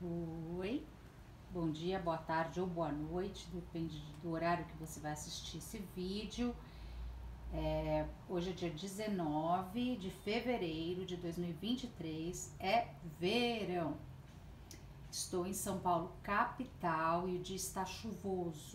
Oi, bom dia, boa tarde ou boa noite, depende do horário que você vai assistir esse vídeo. Hoje é dia 19 de fevereiro de 2023, é verão. Estou em São Paulo, capital, e o dia está chuvoso.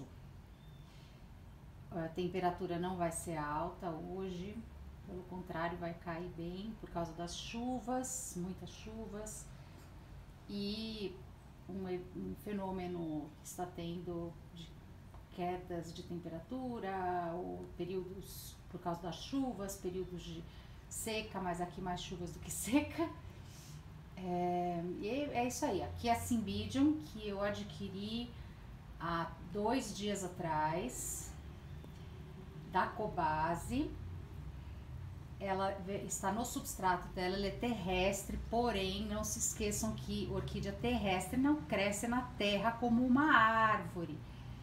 A temperatura não vai ser alta hoje, pelo contrário, vai cair bem por causa das chuvas, muitas chuvas. E um fenômeno que está tendo de quedas de temperatura, ou períodos por causa das chuvas, períodos de seca, mas aqui mais chuvas do que seca. E é isso aí. Aqui é a Cymbidium, que eu adquiri há 2 dias atrás, da Cobase. Ela está no substrato dela, ela é terrestre, porém não se esqueçam que orquídea terrestre não cresce na terra como uma árvore.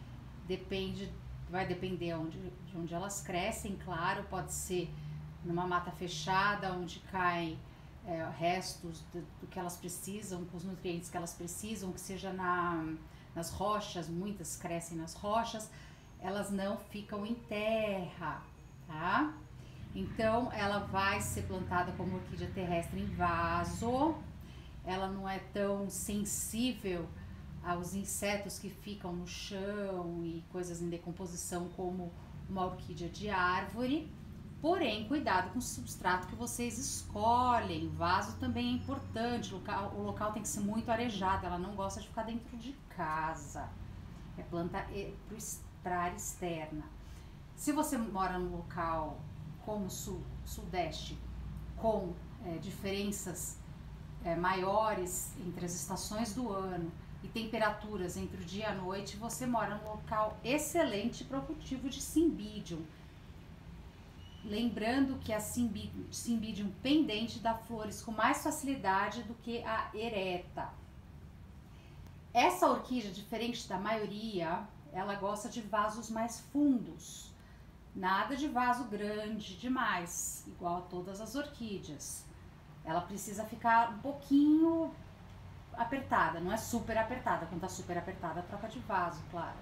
Vai depender de onde elas crescem, claro, pode ser numa mata fechada, onde caem restos do que elas precisam, com os nutrientes que elas precisam, que seja nas rochas, muitas crescem nas rochas, elas não ficam em terra, tá? Então, ela vai ser plantada como orquídea terrestre em vaso. Ela não é tão sensível aos insetos que ficam no chão e coisas em decomposição como uma orquídea de árvore. Porém, cuidado com o substrato que vocês escolhem. Vaso também é importante. O local tem que ser muito arejado. Ela não gosta de ficar dentro de casa. É planta para área externa. Se você mora num local como sudeste, com diferenças maiores entre as estações do ano e temperaturas entre o dia e a noite, você mora num local excelente para o cultivo de Cymbidium. Lembrando que a Cymbidium pendente dá flores com mais facilidade do que a ereta. Essa orquídea, diferente da maioria, ela gosta de vasos mais fundos. Nada de vaso grande demais, igual a todas as orquídeas. Ela precisa ficar um pouquinho apertada, não é super apertada. Quando tá super apertada, troca de vaso, claro.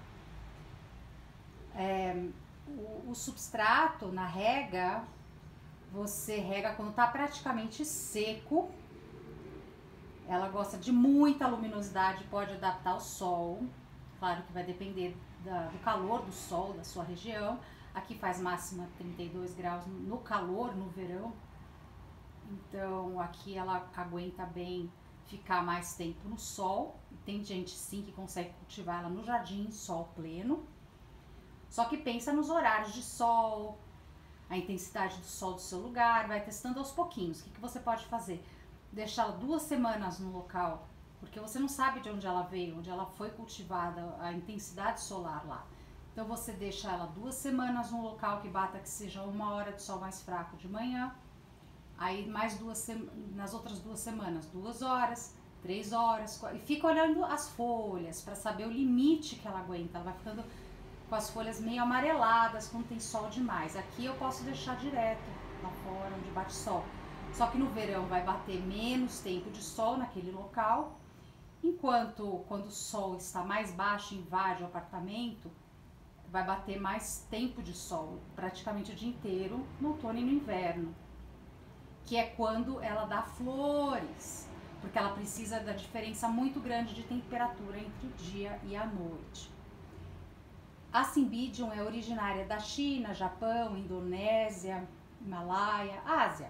O substrato na rega, você rega quando tá praticamente seco. Ela gosta de muita luminosidade, pode adaptar ao sol. Claro que vai depender do calor do sol da sua região. Aqui faz máxima 32 graus no calor, no verão. Então aqui ela aguenta bem ficar mais tempo no sol. Tem gente sim que consegue cultivar ela no jardim, sol pleno. Só que pensa nos horários de sol, a intensidade do sol do seu lugar, vai testando aos pouquinhos. O que você pode fazer? Deixá-la 2 semanas no local, porque você não sabe de onde ela veio, onde ela foi cultivada, a intensidade solar lá. Então você deixa ela 2 semanas num local que bata que seja 1 hora de sol mais fraco de manhã. Aí mais nas outras 2 semanas, 2 horas, 3 horas. E fica olhando as folhas para saber o limite que ela aguenta. Ela vai ficando com as folhas meio amareladas quando tem sol demais. Aqui eu posso deixar direto lá fora onde bate sol. Só que no verão vai bater menos tempo de sol naquele local. Enquanto quando o sol está mais baixo, invade o apartamento, vai bater mais tempo de sol, praticamente o dia inteiro, no outono e no inverno, que é quando ela dá flores, porque ela precisa da diferença muito grande de temperatura entre o dia e a noite. A Cymbidium é originária da China, Japão, Indonésia, Himalaia, Ásia.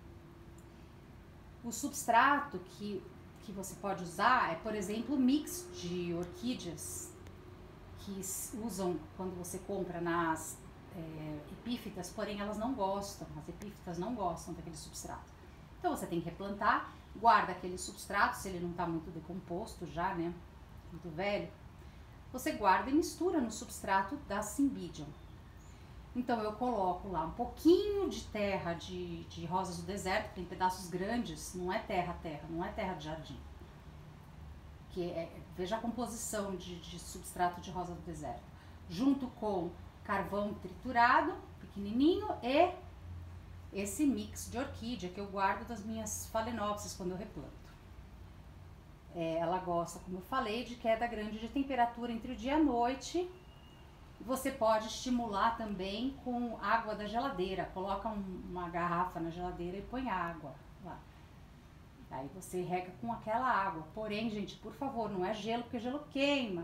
O substrato que você pode usar é, por exemplo, mix de orquídeas que usam quando você compra nas epífitas, porém elas não gostam, as epífitas não gostam daquele substrato. Então você tem que replantar, guarda aquele substrato, se ele não está muito decomposto já, né, muito velho, você guarda e mistura no substrato da Cymbidium. Então eu coloco lá um pouquinho de terra de rosas do deserto, tem pedaços grandes, não é terra, não é terra de jardim. Veja a composição de substrato de rosa do deserto, junto com carvão triturado, pequenininho, e esse mix de orquídea que eu guardo das minhas phalaenopsis quando eu replanto. Ela gosta, como eu falei, de queda grande de temperatura entre o dia e a noite. Você pode estimular também com água da geladeira. Coloca uma garrafa na geladeira e põe água lá. Aí você rega com aquela água. Porém, gente, por favor, não é gelo, porque gelo queima.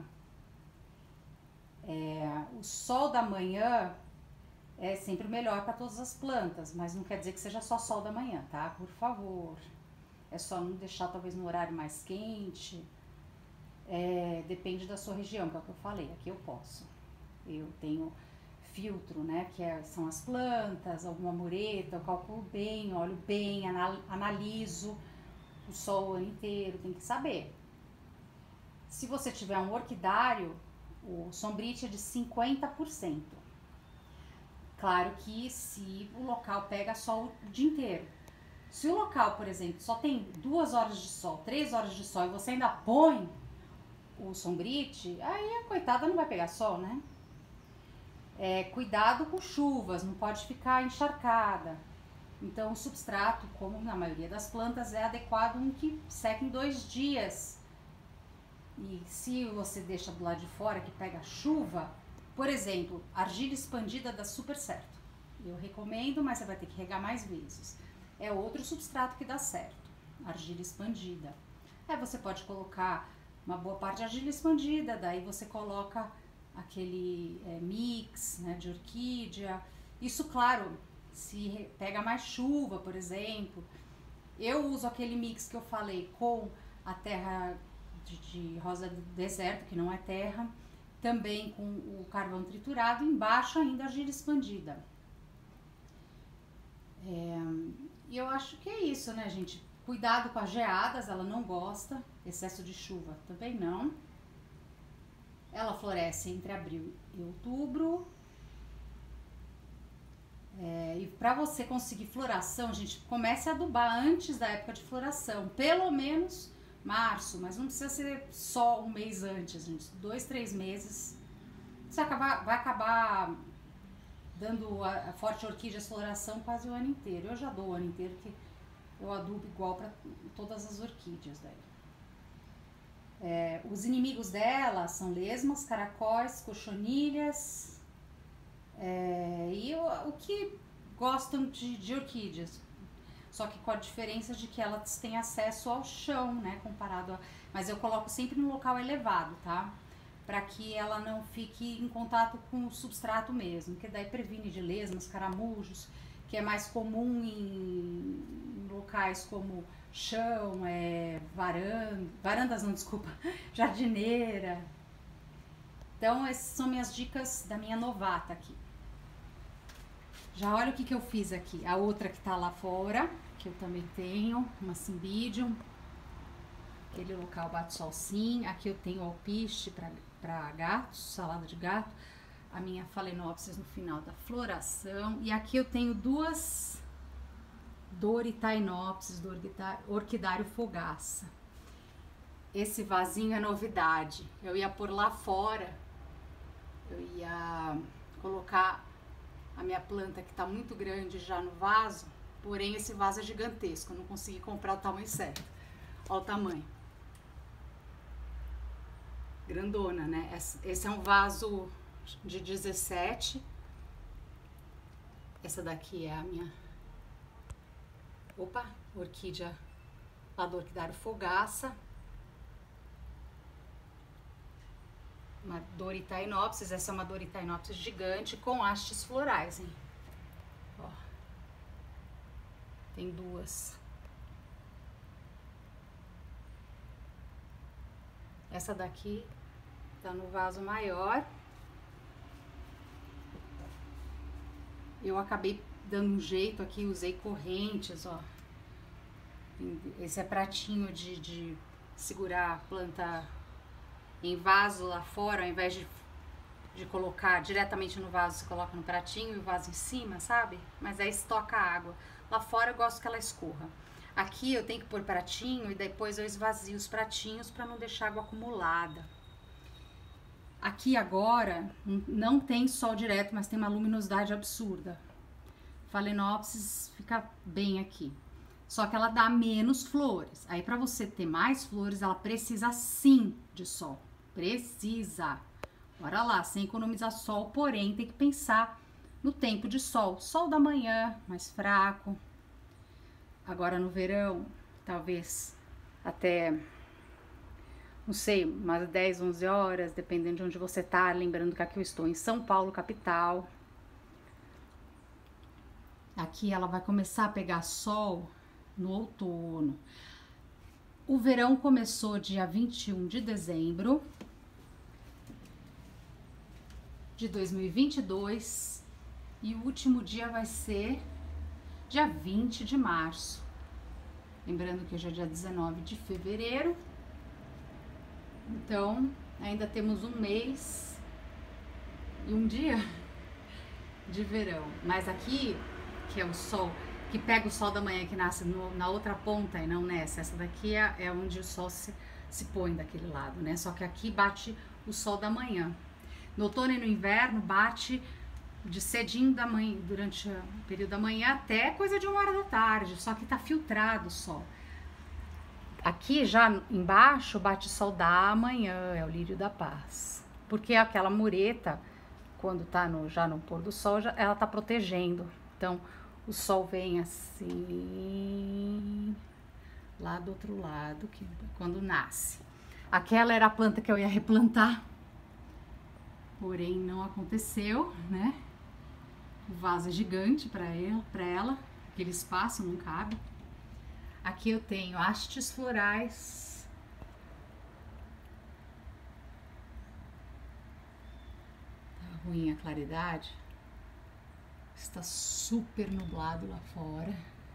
O sol da manhã é sempre melhor para todas as plantas, mas não quer dizer que seja só sol da manhã, tá? Por favor. É só não deixar talvez no horário mais quente. Depende da sua região, que é o que eu falei. Aqui eu posso. Eu tenho filtro, né? São as plantas, alguma mureta, eu calculo bem, olho bem, analiso o sol o ano inteiro, tem que saber. Se você tiver um orquidário, o sombrite é de 50%. Claro que se o local pega sol o dia inteiro. Se o local, por exemplo, só tem 2 horas de sol, 3 horas de sol e você ainda põe o sombrite, aí a coitada não vai pegar sol, né? Cuidado com chuvas, não pode ficar encharcada. Então o substrato, como na maioria das plantas, é adequado que seque em 2 dias. E se você deixa do lado de fora que pega chuva, por exemplo, argila expandida dá super certo. Eu recomendo, mas você vai ter que regar mais vezes. É outro substrato que dá certo, argila expandida. Você pode colocar uma boa parte de argila expandida, daí você coloca aquele mix, né, de orquídea. Isso, claro, se pega mais chuva, por exemplo. Eu uso aquele mix que eu falei com a terra de rosa do deserto, que não é terra, também com o carvão triturado, embaixo ainda a argila expandida. E eu acho que é isso, né, gente? Cuidado com as geadas, ela não gosta, excesso de chuva também não. Ela floresce entre abril e outubro. E para você conseguir floração, gente, comece a adubar antes da época de floração, pelo menos março, mas não precisa ser só um mês antes, gente, 2, 3 meses. Você vai acabar dando a forte orquídea floração quase o ano inteiro. Eu já dou o ano inteiro, que eu adubo igual para todas as orquídeas daí. Os inimigos dela são lesmas, caracóis, cochonilhas e o que gostam de orquídeas. Só que com a diferença de que elas têm acesso ao chão, né? Comparado a... Mas eu coloco sempre no local elevado, tá? Para que ela não fique em contato com o substrato mesmo, que daí previne de lesmas, caramujos, que é mais comum em locais como chão, varandas não, desculpa, jardineira. Então essas são minhas dicas da minha novata aqui. Já olha o que eu fiz aqui. A outra que tá lá fora, que eu também tenho, uma Cymbidium. Aquele local bate sol sim. Aqui eu tenho alpiste para gatos, salada de gato. A minha Phalaenopsis no final da floração. E aqui eu tenho 2 Doritainopsis, do orquidário fogaça. Esse vasinho é novidade. Eu ia pôr lá fora. Eu ia colocar a minha planta que tá muito grande já no vaso. Porém esse vaso é gigantesco. Eu não consegui comprar o tamanho certo. Olha o tamanho. Grandona, né? Esse é um vaso de 17. Essa daqui é a minha... orquídea lá do orquidário fogaça. Uma Doritainopsis, essa é uma Doritainopsis gigante com hastes florais, hein? Ó. Tem 2. Essa daqui tá no vaso maior. Eu acabei dando um jeito aqui, usei correntes, ó. Esse é pratinho de segurar a planta em vaso lá fora, ao invés de colocar diretamente no vaso, você coloca no pratinho e o vaso em cima, sabe? Mas aí estoca a água. Lá fora eu gosto que ela escorra. Aqui eu tenho que pôr pratinho e depois eu esvazio os pratinhos para não deixar água acumulada. Aqui agora não tem sol direto, mas tem uma luminosidade absurda. Phalaenopsis fica bem aqui. Só que ela dá menos flores. Aí, para você ter mais flores, ela precisa sim de sol. Precisa. Bora lá, sem economizar sol, porém, tem que pensar no tempo de sol. Sol da manhã, mais fraco. Agora no verão, talvez até, não sei, umas 10, 11 horas, dependendo de onde você tá. Lembrando que aqui eu estou em São Paulo, capital. Aqui ela vai começar a pegar sol no outono. O verão começou dia 21 de dezembro de 2022 e o último dia vai ser dia 20 de março. Lembrando que hoje é dia 19 de fevereiro. Então, ainda temos um mês e um dia de verão. Mas aqui, que é o sol, que pega o sol da manhã que nasce na outra ponta e não nessa. Essa daqui é onde o sol se põe daquele lado, né? Só que aqui bate o sol da manhã. No outono e no inverno bate de cedinho da manhã, durante o período da manhã até coisa de 1 hora da tarde, só que tá filtrado o sol. Aqui já embaixo bate o sol da manhã, é o lírio da paz. Porque aquela mureta, quando tá já no pôr do sol, ela tá protegendo. Então, o sol vem assim, lá do outro lado, quando nasce. Aquela era a planta que eu ia replantar, porém não aconteceu, né? O vaso é gigante para ela, aquele espaço não cabe. Aqui eu tenho hastes florais. Tá ruim a claridade. Está super nublado lá fora.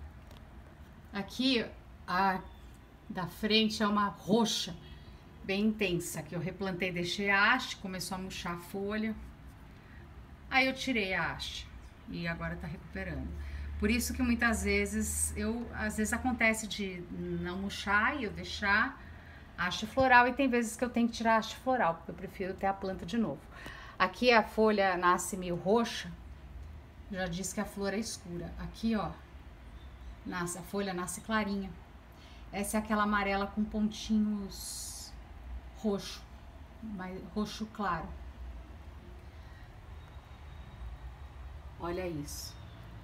Aqui a da frente é uma roxa bem intensa, que eu replantei, deixei a haste, começou a murchar a folha. Aí eu tirei a haste e agora tá recuperando. Por isso que muitas vezes às vezes acontece de não murchar e eu deixar a haste floral, e tem vezes que eu tenho que tirar a haste floral, porque eu prefiro ter a planta de novo. Aqui a folha nasce meio roxa, já disse que a flor é escura. Aqui, ó, a folha nasce clarinha. Essa é aquela amarela com pontinhos roxo, roxo claro. Olha isso.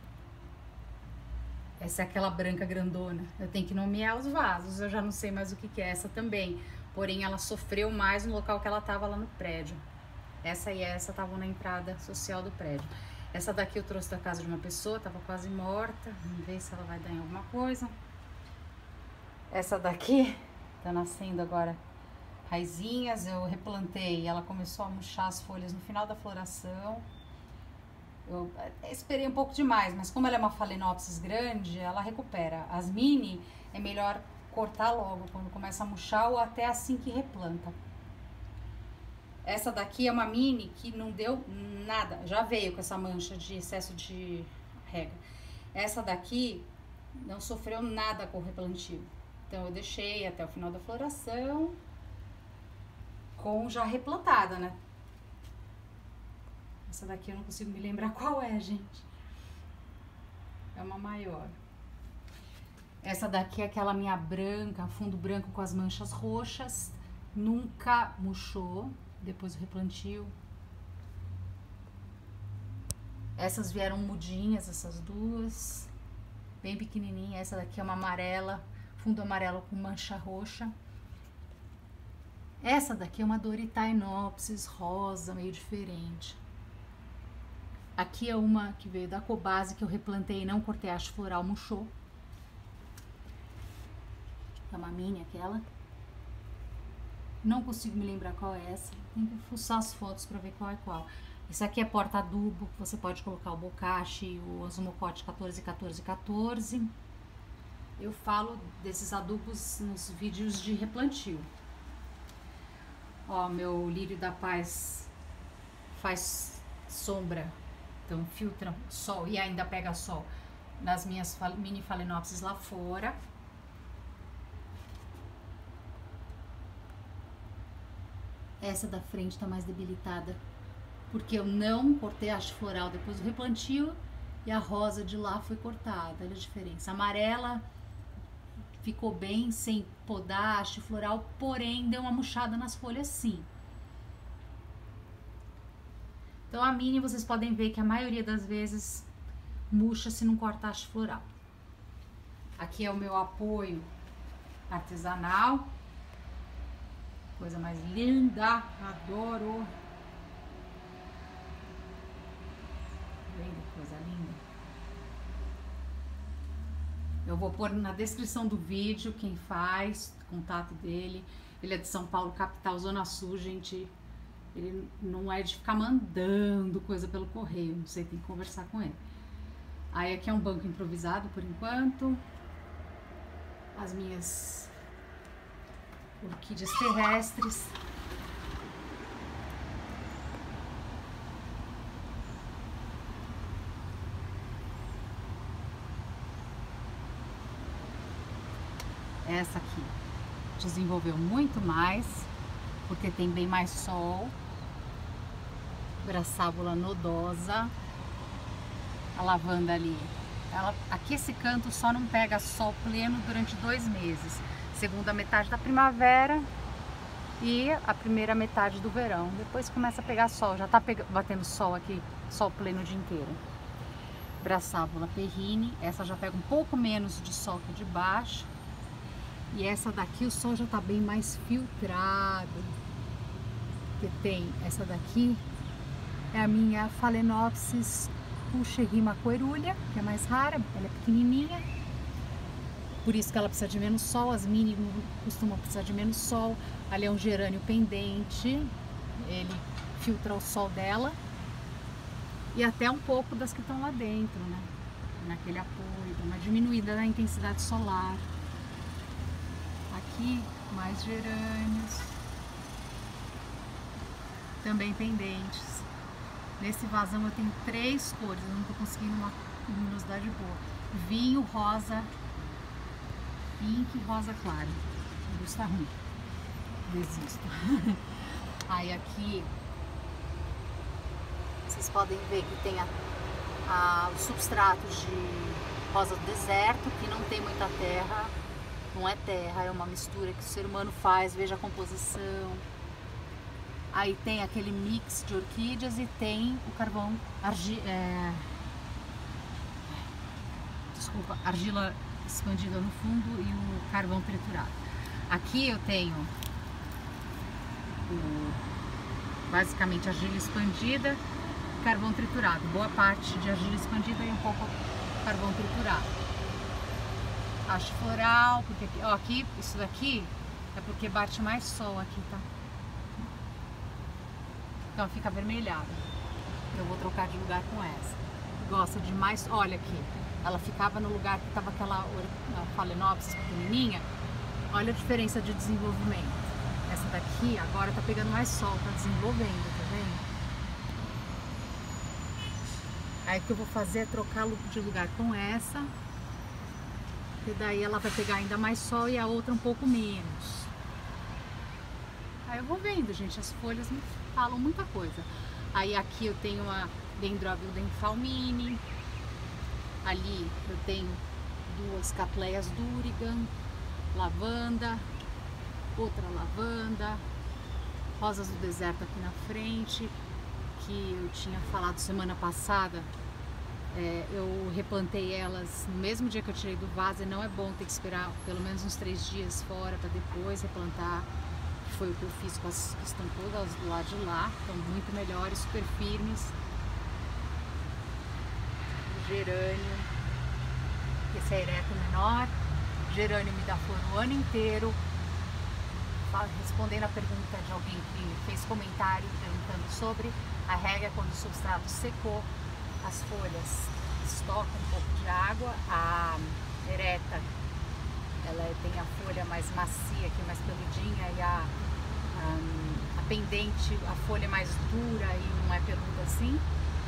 Essa é aquela branca grandona. Eu tenho que nomear os vasos, eu já não sei mais o que é essa também. Porém, ela sofreu mais no local que ela tava lá no prédio. Essa e essa estavam na entrada social do prédio. Essa daqui eu trouxe da casa de uma pessoa, tava quase morta. Vamos ver se ela vai dar em alguma coisa. Essa daqui tá nascendo agora raizinhas, eu replantei, ela começou a murchar as folhas no final da floração. Eu esperei um pouco demais, mas como ela é uma Phalaenopsis grande, ela recupera. As mini é melhor cortar logo, quando começa a murchar ou até assim que replanta. Essa daqui é uma mini que não deu nada, já veio com essa mancha de excesso de rega. Essa daqui não sofreu nada com o replantio. Então eu deixei até o final da floração com já replantada, né? Essa daqui eu não consigo me lembrar qual é, gente. É uma maior. Essa daqui é aquela minha branca, fundo branco com as manchas roxas. Nunca murchou depois do replantio. Essas vieram mudinhas, essas duas. Bem pequenininha. Essa daqui é uma amarela, fundo amarelo com mancha roxa. Essa daqui é uma Doritaenopsis rosa, meio diferente. Aqui é uma que veio da Cobase, que eu replantei e não cortei a haste floral, murchou. É uma mini aquela. Não consigo me lembrar qual é essa. Tem que fuçar as fotos para ver qual é qual. Esse aqui é porta-adubo. Você pode colocar o bocache, o Osmocote 14-14-14. Eu falo desses adubos nos vídeos de replantio. Ó, meu lírio da paz faz sombra. Então filtra sol e ainda pega sol nas minhas mini Phalaenopsis lá fora. Essa da frente tá mais debilitada, porque eu não cortei a haste floral depois do replantio e a rosa de lá foi cortada. Olha a diferença. A amarela ficou bem sem podar, haste floral, porém deu uma murchada nas folhas sim. Então a mini vocês podem ver que a maioria das vezes murcha se não corta haste floral. Aqui é o meu apoio artesanal. Coisa mais linda, adoro. Coisa linda. Eu vou pôr na descrição do vídeo quem faz, contato dele. Ele é de São Paulo, capital, Zona Sul, gente. Ele não é de ficar mandando coisa pelo correio, não sei, tem que conversar com ele. Aí aqui é um banco improvisado por enquanto. As minhas orquídeas terrestres. Essa aqui desenvolveu muito mais, porque tem bem mais sol. Braçábula nodosa. A lavanda ali. Aqui esse canto só não pega sol pleno durante 2 meses. Segunda metade da primavera e a primeira metade do verão. Depois começa a pegar sol. Já tá batendo sol aqui, sol pleno o dia inteiro. Braçábula perrine. Essa já pega um pouco menos de sol que de baixo. E essa daqui o sol já tá bem mais filtrado. Que tem essa daqui é a minha Phalaenopsis Pulcherrima coerulea, que é mais rara, ela é pequenininha. Por isso que ela precisa de menos sol, as mini costumam precisar de menos sol. Ali é um gerânio pendente, ele filtra o sol dela. E até um pouco das que estão lá dentro, né? Naquele apoio, dá uma diminuída na intensidade solar. Aqui, mais gerânios. Também pendentes. Nesse vazão eu tenho 3 cores, eu não tô conseguindo uma luminosidade boa. Vinho, rosa, pink e rosa claro. Isso tá ruim. Desisto. Aí aqui vocês podem ver que tem os substratos de rosa do deserto, que não tem muita terra. Não é terra, é uma mistura que o ser humano faz, veja a composição. Aí tem aquele mix de orquídeas e tem o carvão, argila expandida no fundo e o carvão triturado. Aqui eu tenho basicamente argila expandida e carvão triturado. Boa parte de argila expandida e um pouco carvão triturado. Haste floral, porque aqui, ó, aqui, isso daqui é porque bate mais sol aqui, tá? Então fica avermelhada. Eu vou trocar de lugar com essa. Gosta de mais... Olha aqui. Ela ficava no lugar que tava aquela Phalaenopsis pequenininha. Olha a diferença de desenvolvimento. Essa daqui agora tá pegando mais sol, tá desenvolvendo, tá vendo? Aí o que eu vou fazer é trocar de lugar com essa. E daí ela vai pegar ainda mais sol e a outra um pouco menos. Aí eu vou vendo, gente, as folhas me falam muita coisa. Aí aqui eu tenho uma Dendrobium denfalmine. Ali eu tenho 2 Cattleyas durigan, lavanda, outra lavanda, rosas do deserto aqui na frente, que eu tinha falado semana passada. Eu replantei elas no mesmo dia que eu tirei do vaso e não é bom ter que esperar pelo menos uns 3 dias fora para depois replantar. Foi o que eu fiz com as que estão todas do lado de lá, estão muito melhores, super firmes. Gerânio, esse é ereto menor. Gerânio me dá flor o ano inteiro. Respondendo a pergunta de alguém que fez comentário perguntando sobre a rega, quando o substrato secou, as folhas estocam um pouco de água. A ereta, ela tem a folha mais macia, que é mais peludinha, e a pendente, a folha é mais dura e não é peluda assim.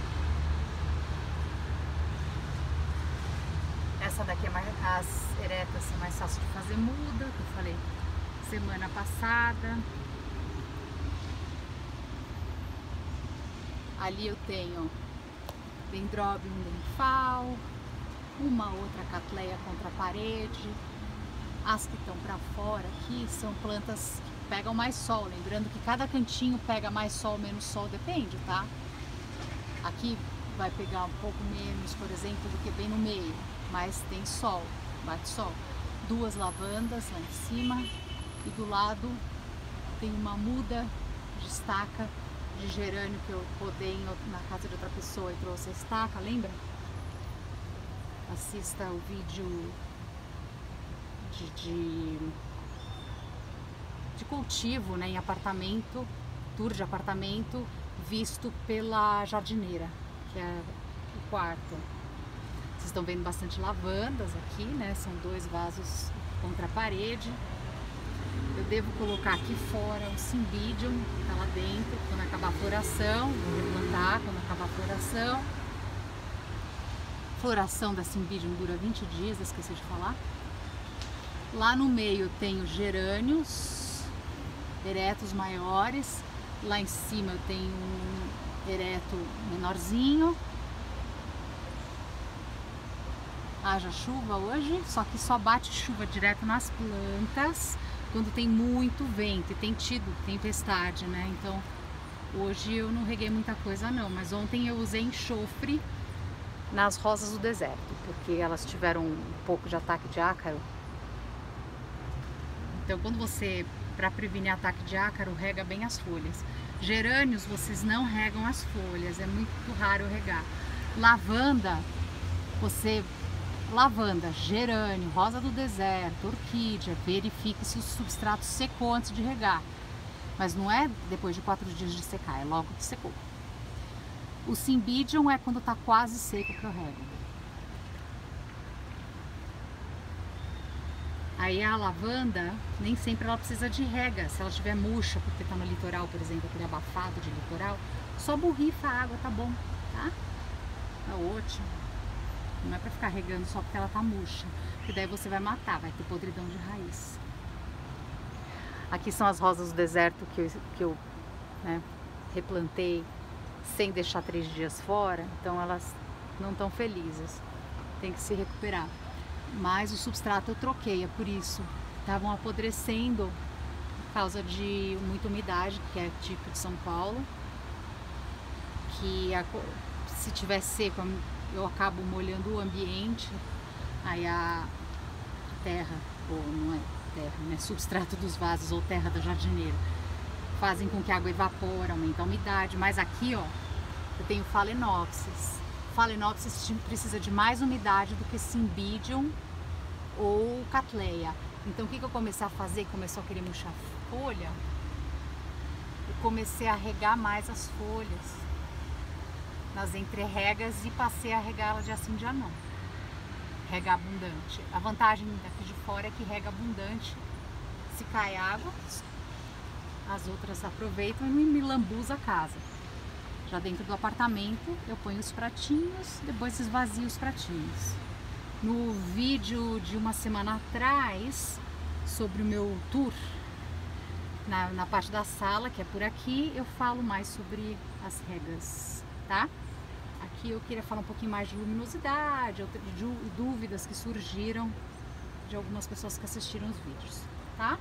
Essa daqui é mais, as eretas são mais fácil de fazer muda, que eu falei semana passada. Ali eu tenho Dendrobium denfal, uma outra Cattleya contra a parede. As que estão para fora aqui são plantas que pegam mais sol, lembrando que cada cantinho pega mais sol, menos sol, depende, tá? Aqui vai pegar um pouco menos, por exemplo, do que bem no meio, mas tem sol, bate sol. 2 lavandas lá em cima e do lado tem uma muda de estaca de gerânio que eu podei na casa de outra pessoa e trouxe a estaca, lembra? Assista o vídeo de cultivo, né, em apartamento, tour de apartamento visto pela jardineira, que é o quarto. Vocês estão vendo bastante lavandas aqui, né? São 2 vasos contra a parede. Eu devo colocar aqui fora o Cymbidium, que tá lá dentro, quando acabar a floração, vou replantar quando acabar a floração. A floração da Cymbidium dura 20 dias, esqueci de falar. Lá no meio eu tenho gerânios, eretos maiores. Lá em cima eu tenho um ereto menorzinho. Haja chuva hoje, só que só bate chuva direto nas plantas quando tem muito vento, e tem tido tempestade, né? Então hoje eu não reguei muita coisa não, mas ontem eu usei enxofre nas rosas do deserto, porque elas tiveram um pouco de ataque de ácaro. Então quando você, para prevenir ataque de ácaro, rega bem as folhas. Gerânios vocês não regam as folhas, é muito raro regar. Lavanda, lavanda, gerânio, rosa do deserto, orquídea, verifique se o substrato secou antes de regar. Mas não é depois de 4 dias de secar, é logo que secou. O Cymbidium é quando está quase seco que eu rego. Aí a lavanda, nem sempre ela precisa de rega. Se ela estiver murcha, porque está no litoral, por exemplo, aquele abafado de litoral, só borrifa a água, tá bom, tá? Tá ótimo. Não é pra ficar regando só porque ela tá murcha, porque daí você vai matar, vai ter podridão de raiz. Aqui são as rosas do deserto que eu né, replantei sem deixar 3 dias fora, então elas não estão felizes, tem que se recuperar. Mas o substrato eu troquei, é por isso. Estavam apodrecendo por causa de muita umidade, que é tipo de São Paulo, que se tiver seco eu acabo molhando o ambiente, aí a terra, ou não é terra, né, substrato dos vasos ou terra da jardineira, fazem com que a água evapore, aumenta a umidade. Mas aqui, ó, eu tenho Phalaenopsis. Phalaenopsis precisa de mais umidade do que Cymbidium ou Cattleya. Então o que eu comecei a fazer? Começou a querer murchar folha, eu comecei a regar mais as folhas nas entreregas e passei a regá-la de assim dia não. Rega abundante. A vantagem daqui de fora é que rega abundante. Se cai água, as outras aproveitam e me lambuza a casa. Já dentro do apartamento eu ponho os pratinhos, depois esvazio os pratinhos. No vídeo de uma semana atrás sobre o meu tour na parte da sala, que é por aqui, eu falo mais sobre as regas, tá? Aqui eu queria falar um pouquinho mais de luminosidade, de dúvidas que surgiram de algumas pessoas que assistiram os vídeos, tá?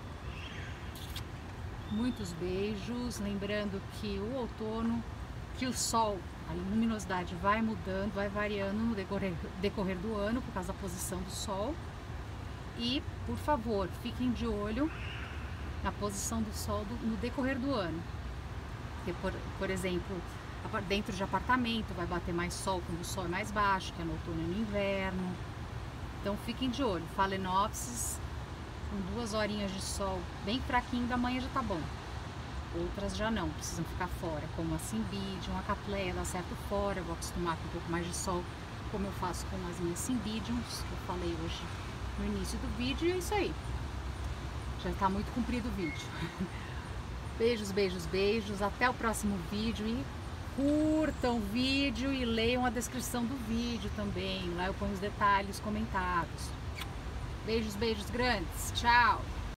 Muitos beijos, lembrando que o outono, que o sol, a luminosidade vai mudando, vai variando no decorrer do ano por causa da posição do sol. E, por favor, fiquem de olho na posição do sol no decorrer do ano. Porque, por exemplo, dentro de apartamento vai bater mais sol quando o sol é mais baixo, que é no outono e no inverno. Então fiquem de olho. Phalaenopsis, com 2 horinhas de sol bem fraquinho da manhã já tá bom. Outras já não, precisam ficar fora, como a Cymbidium, a Cattleya dá certo fora. Eu vou acostumar com um pouco mais de sol, como eu faço com as minhas Cymbidiums, que eu falei hoje no início do vídeo. E é isso aí. Já tá muito comprido o vídeo. Beijos, beijos, beijos. Até o próximo vídeo e curtam o vídeo e leiam a descrição do vídeo também. Lá eu ponho os detalhes comentados. Beijos, beijos grandes. Tchau!